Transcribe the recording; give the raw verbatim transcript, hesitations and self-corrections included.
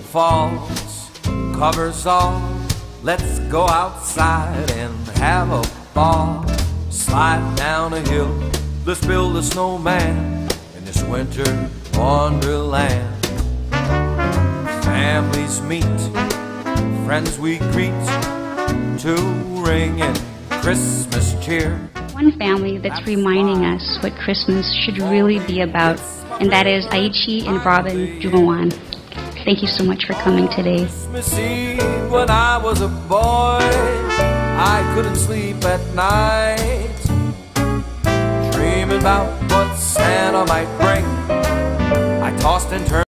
falls, covers all. Let's go outside and have a ball. Slide down a hill, let's build a snowman in this winter wonderland. Families meet, friends we greet, to ring in Christmas cheer. One family that's reminding us what Christmas should really be about, and that is Aichi and Robin Jugawan. Thank you so much for coming today. Christmas Eve when I was a boy, I couldn't sleep at night, dreaming about what Santa might bring. I tossed and turned.